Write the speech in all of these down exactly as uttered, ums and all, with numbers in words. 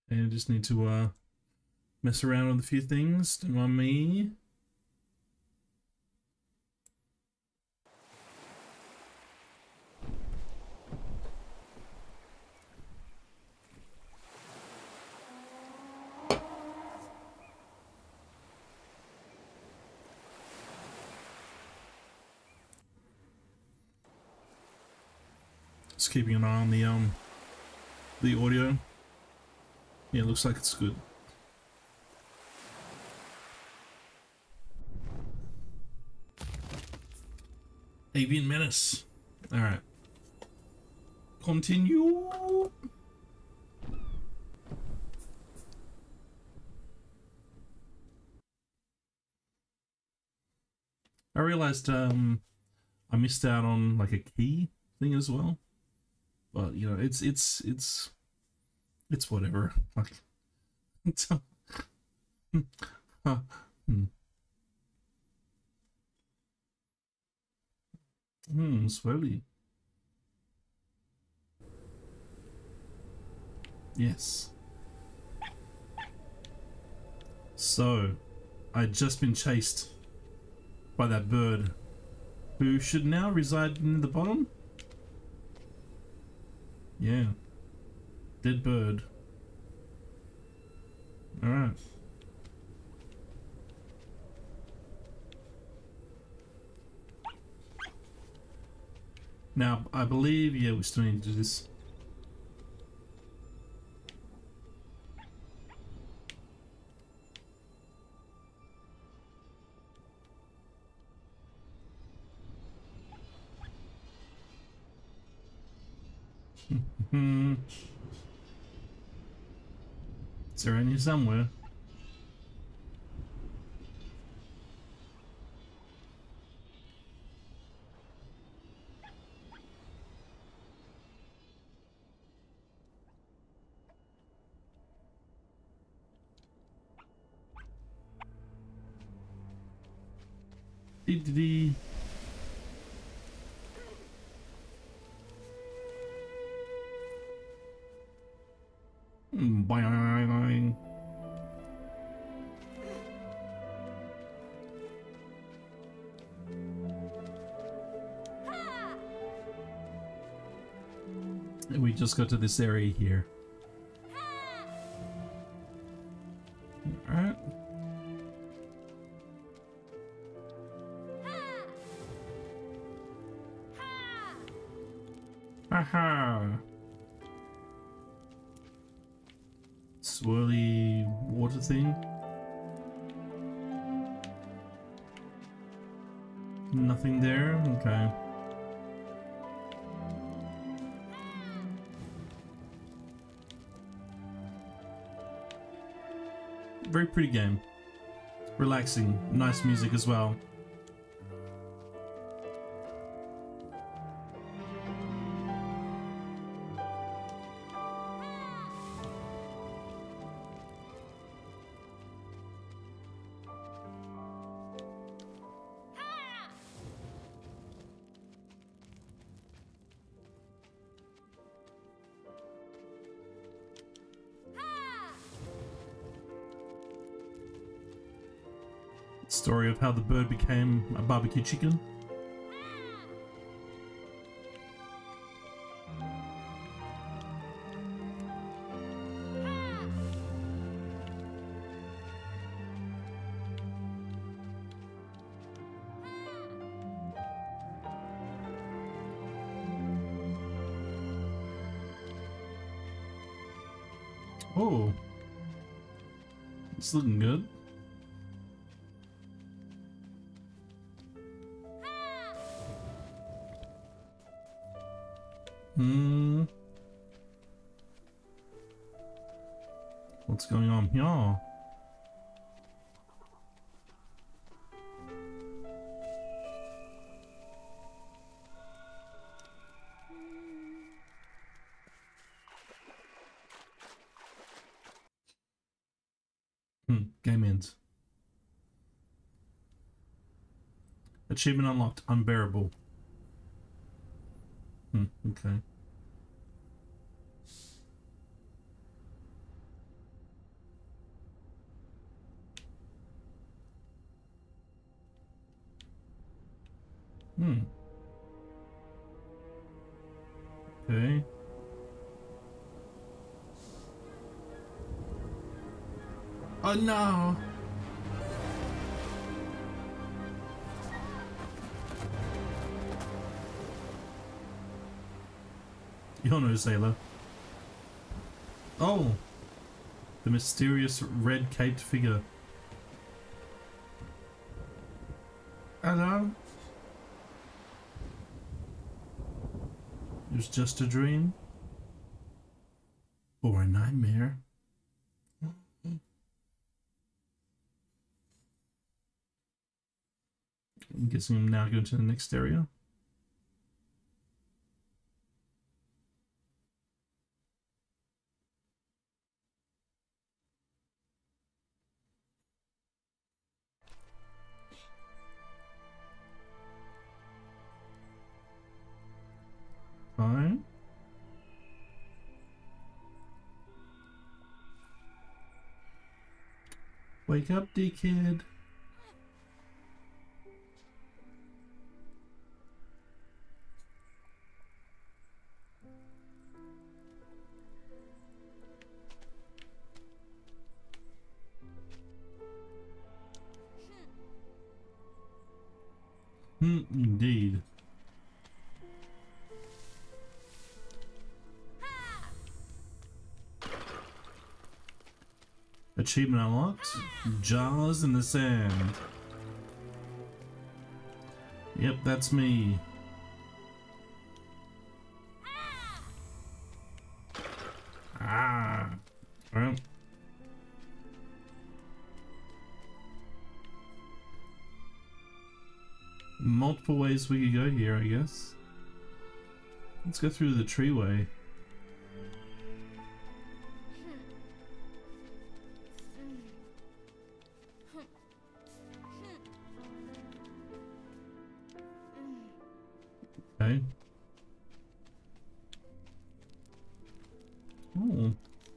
And I just need to uh, mess around with a few things. Don't mind me. Just keeping an eye on the um the audio. Yeah, it looks like it's good. Avian Menace. Alright. Continue. I realized um I missed out on like a key thing as well. But you know, it's it's it's it's whatever. Like it's uh, hmm. Hmm, slowly. Yes. So, I'd just been chased by that bird, who should now reside in the bottom? Yeah. Dead bird. Alright. Now, I believe, yeah, we still need to do this. It's around here somewhere. Dee dee dee. Boing. We just got to this area here. Alright. Haha. Swirly water thing. Nothing there? Okay. Very pretty game. Relaxing. Nice music as well. Story of how the bird became a barbecue chicken. Oh, it's looking good. Hmm. What's going on here? Hmm. Game ends. Achievement unlocked. Unbearable. Hmm. Okay. Hmm. Okay. Oh no! You're no sailor. Oh! The mysterious red-caped figure. Hello? It was just a dream? Or a nightmare? I'm guessing I'm now going to the next area. Fine. Wake up, D-Kid. Hmm, indeed. Achievement unlocked. Jaws in the sand. Yep, that's me. Ah. Well. Multiple ways we could go here, I guess. Let's go through the treeway. Okay. Oh.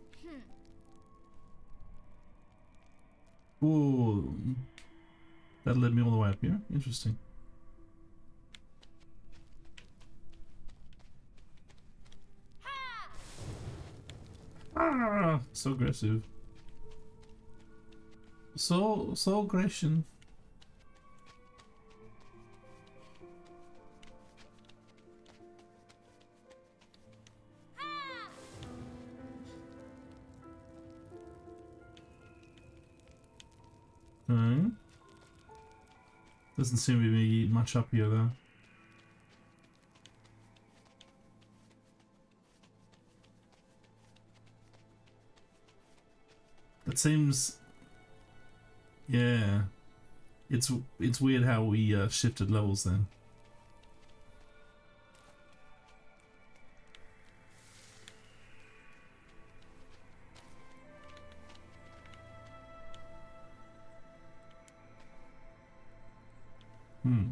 Ooh. That led me all the way up here. Interesting. Ah, so aggressive. So, so aggression. Okay. Doesn't seem to be much up here though. That seems, yeah. It's it's weird how we uh, shifted levels then. Hmm.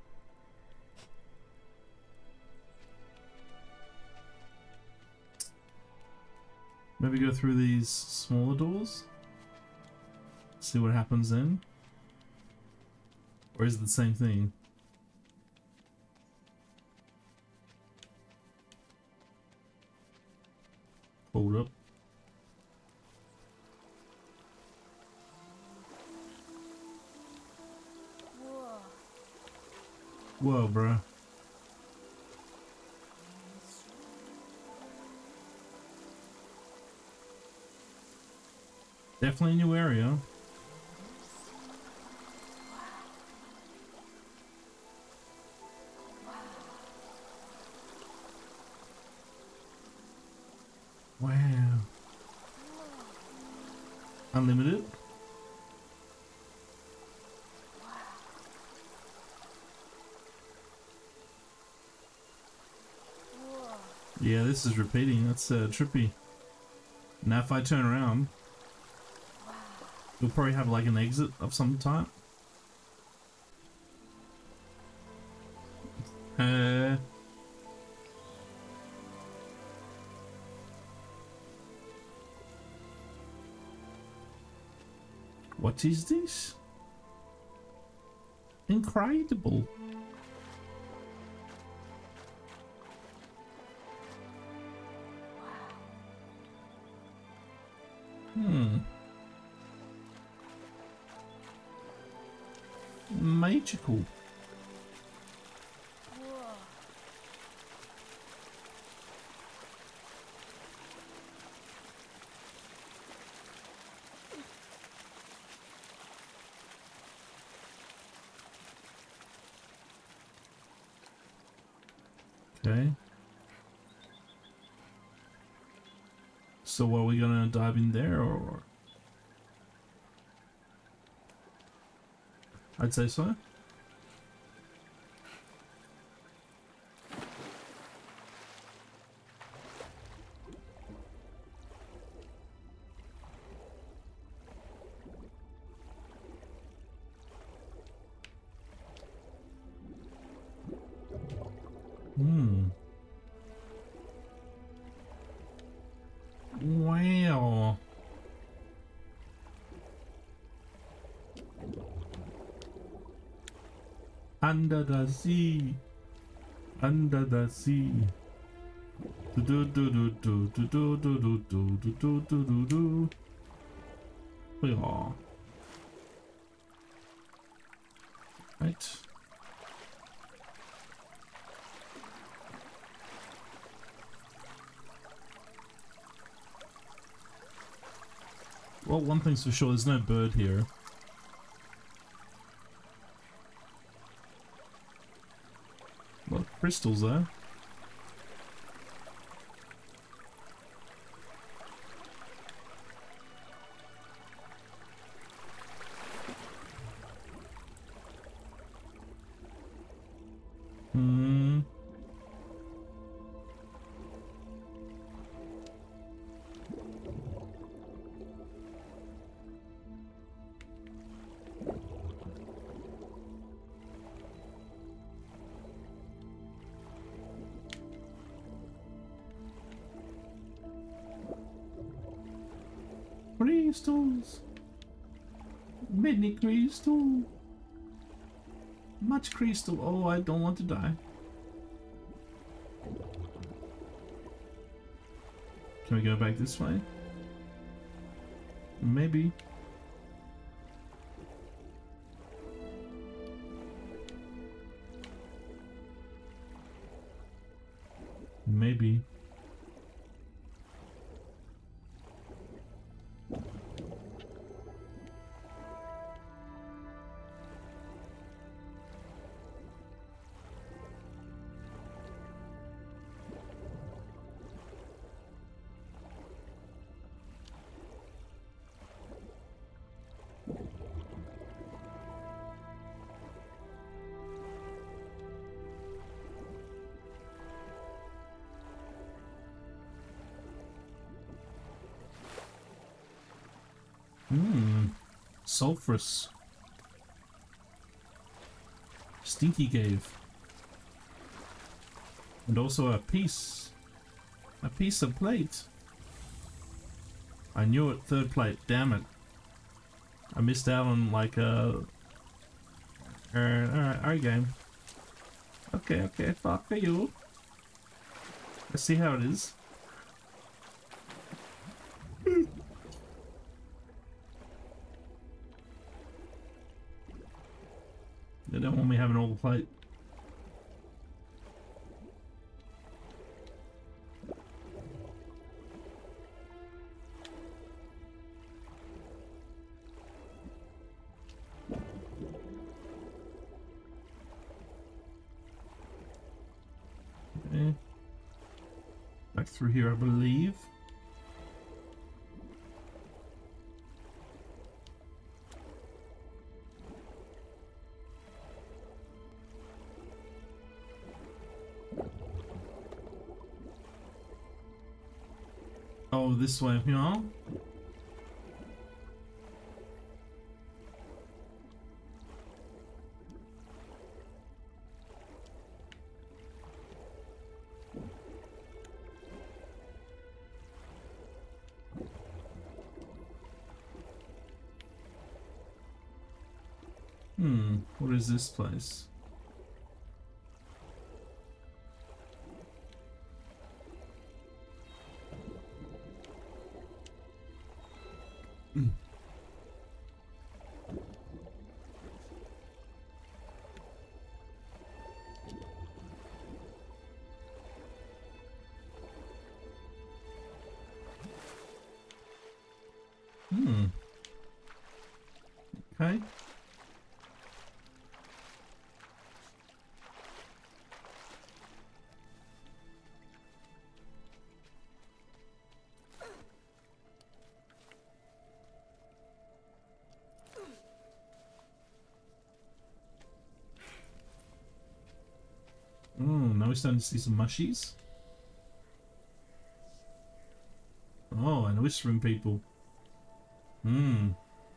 Maybe go through these smaller doors? See what happens then? Or is it the same thing? Hold up. Whoa, bro. Definitely a new area. Wow. Unlimited? Yeah, this is repeating. That's uh, trippy. Now if I turn around, you'll probably have like an exit of some type. Uh... What is this? Incredible. magical. Okay. So are we gonna dive in there or? I'd say so. Hmm. Wow. Under the sea. Under the sea. Do do do do do do do do do do do do do do. Yeah. Right. Well, one thing's for sure, there's no bird here. A lot of crystals though. Hmm. Crystals. Many crystal. Much crystal. Oh, I don't want to die. Can we go back this way? Maybe. Maybe. Hmm. Sulfurous. Stinky cave. And also a piece. A piece of plate. I knew it. Third plate. Damn it. I missed out on like a... Alright, alright, alright game. Okay, okay, fuck you. Let's see how it is. They don't want me having all the plate. Okay. Back through here, I believe. Oh, this way, you know? Hmm, what is this place? now we're starting to see some mushies. Oh, and whispering people. Hmm.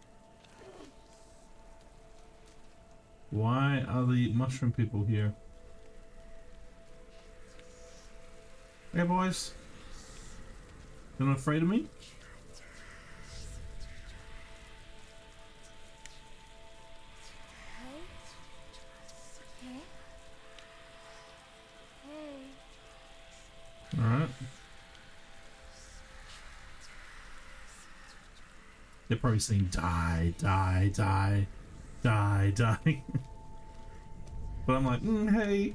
Why are the mushroom people here? Hey boys. You're not afraid of me? Alright. They're probably saying die, die, die, die, die. But I'm like, mm, hey.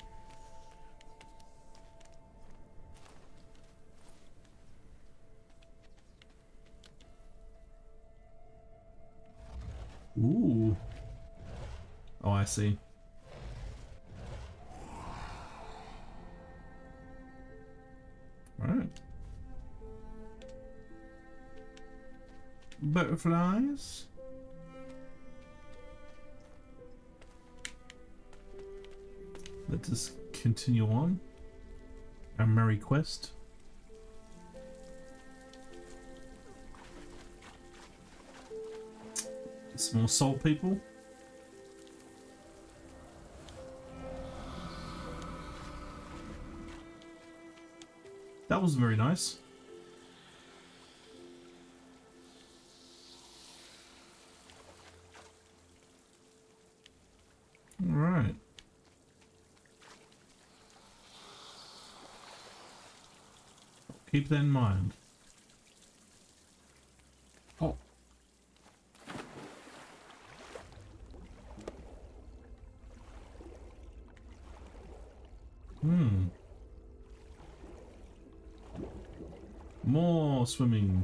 Ooh. Oh, I see. Alright. Butterflies. Let us continue on our merry quest. Some more salt people. That was very nice. All right. Keep that in mind. Oh. Hmm. More swimming.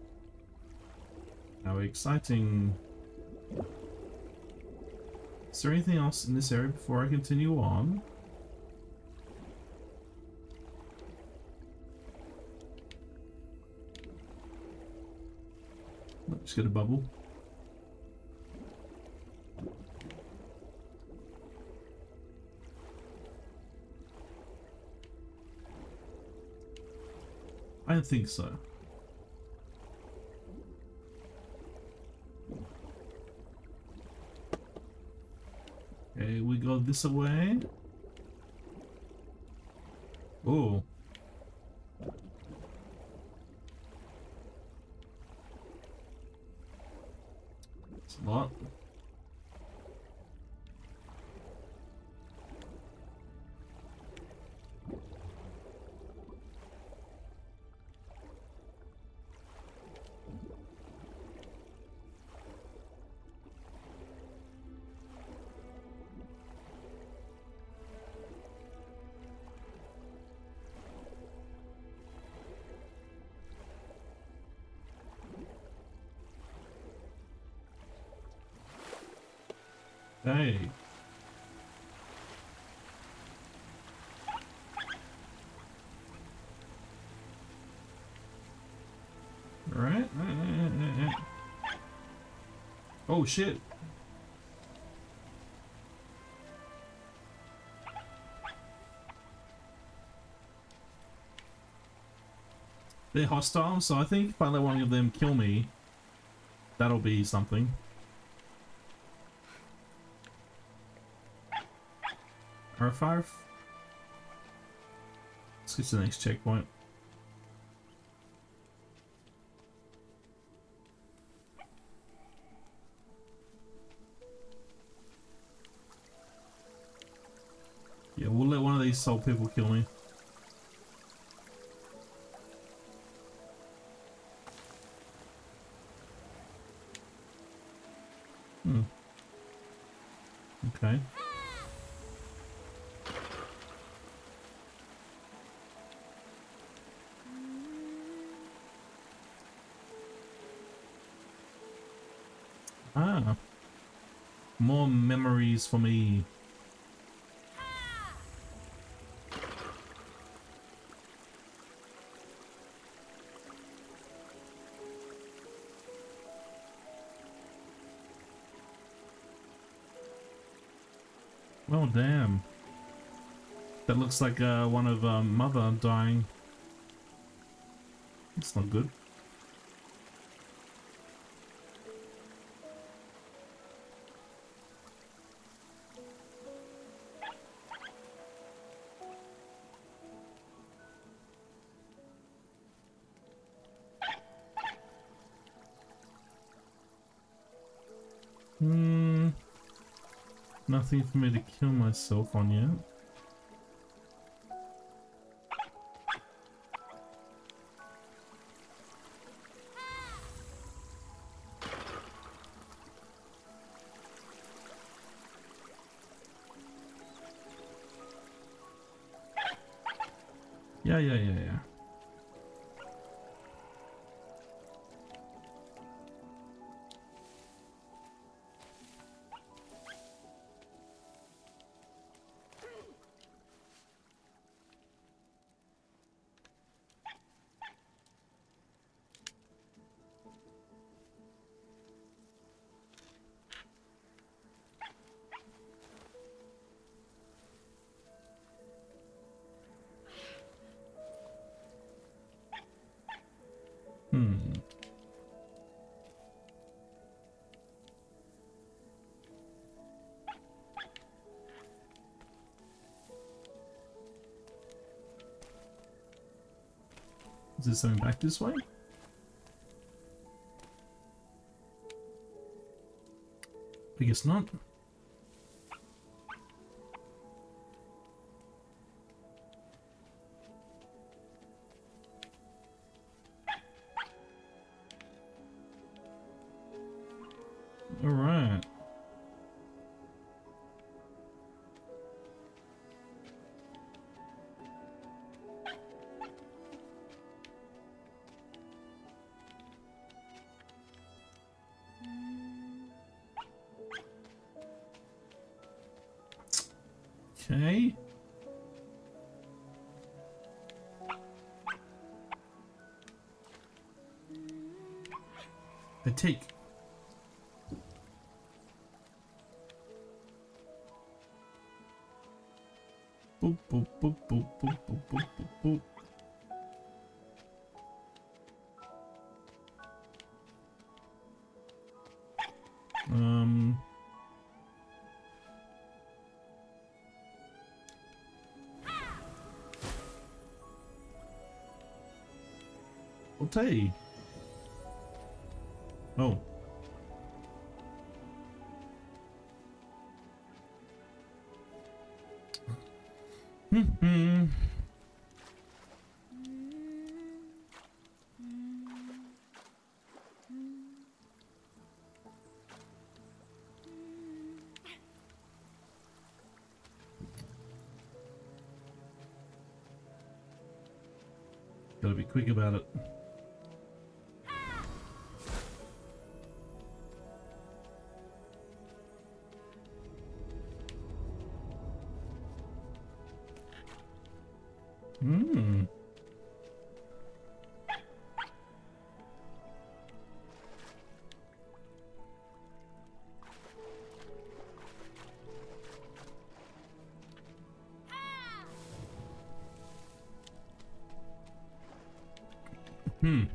How exciting. Is there anything else in this area before I continue on? Let's get a bubble. I don't think so. Okay, we go this way. Oh. It's a lot. Hey. All right. Oh shit. They're hostile, so I think if I let one of them kill me, that'll be something. R five. Let's get to the next checkpoint. Yeah, we'll let one of these salt people kill me. Hmm. Okay. Ah. More memories for me. Oh, damn. That looks like uh, one of uh, Mother dying. It's not good. Hmm. Nothing for me to kill myself on yet. Yeah, yeah, yeah, yeah. Hmm. Is there something back this way? I guess not. All right. Okay. I take. Boop, boop, boop, boop, boop, boop, boop, boop, boop. Um. Okay. Oh. Hmm. Gotta be quick about it. Hmm. Hmm.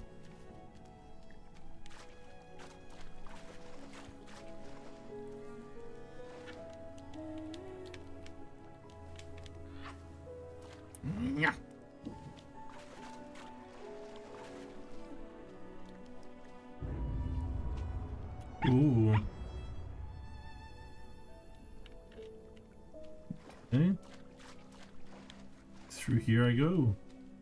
Yeah. Ooh. Okay. Through here I go.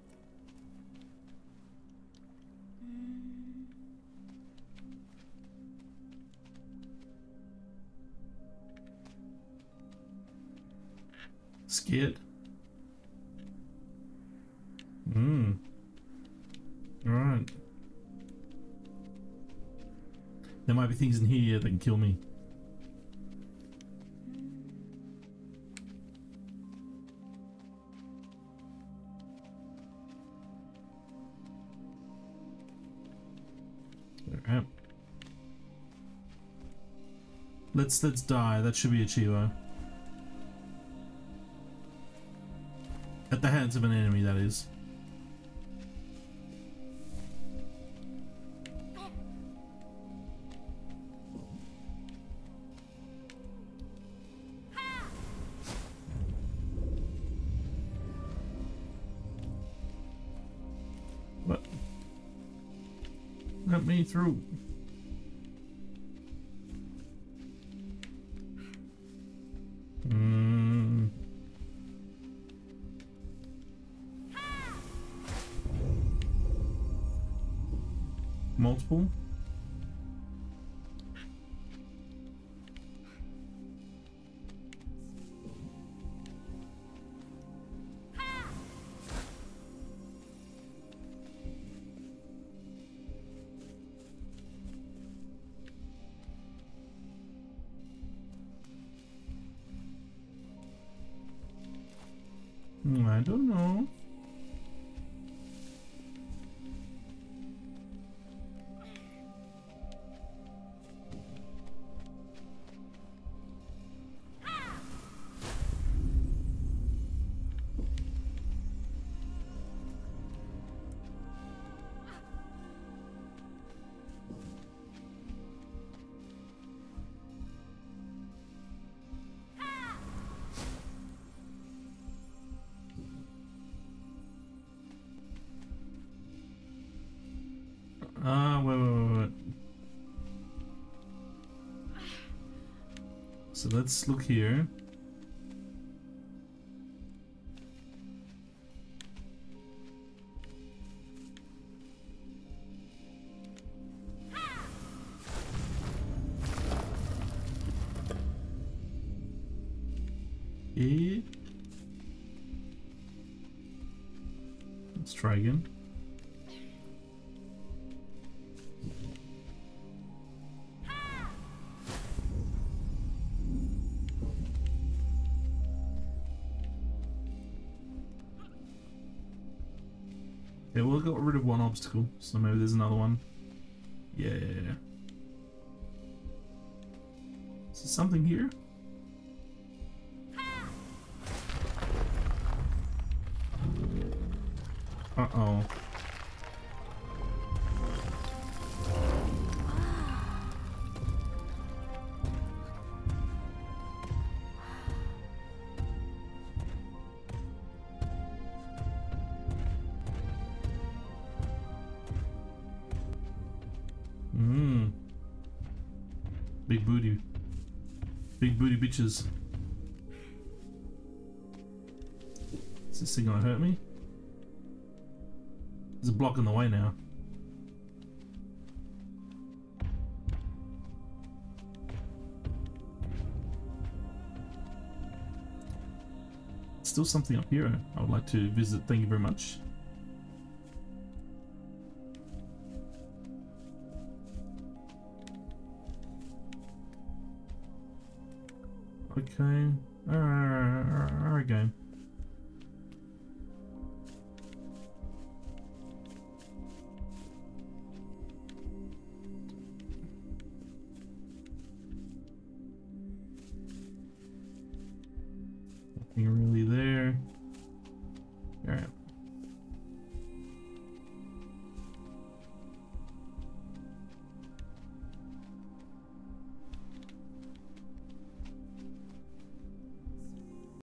Scared. Hmm. Alright. There might be things in here that can kill me. Alright. Let's let's die. That should be a Chivo. At the hands of an enemy, that is. What? Let me through. Mm. Multiple. I don't know. Ah, uh, wait, wait, wait, wait. So let's look here. Okay. Let's try again. Yeah, we'll got rid of one obstacle, so maybe there's another one. Yeah. Is there something here? Uh-oh. Mmm. Big booty. Big booty bitches. Is this thing gonna hurt me? There's a block in the way now. Still something up here I would like to visit. Thank you very much. Okay. Alright, alright, game. Nothing really